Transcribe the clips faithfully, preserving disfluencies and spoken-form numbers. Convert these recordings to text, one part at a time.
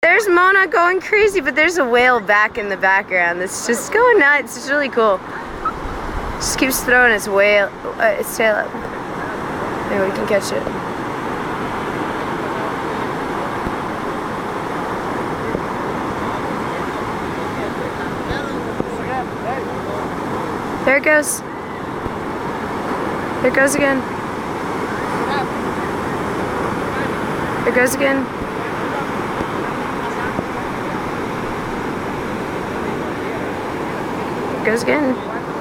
There's Mona going crazy, but there's a whale back in the background that's just going nuts. It's really cool. Just keeps throwing its whale, uh, its tail up. Maybe we can catch it. There it goes. There it goes again. There it goes again. There it goes again.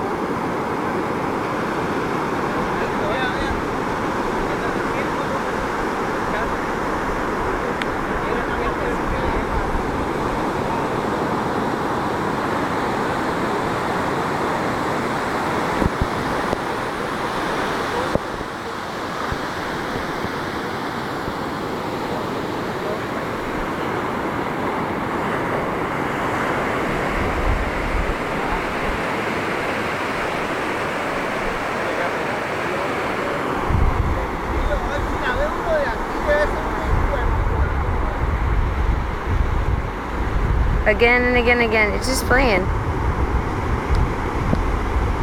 Again and again and again. It's just playing.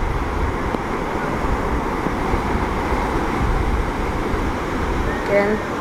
Again.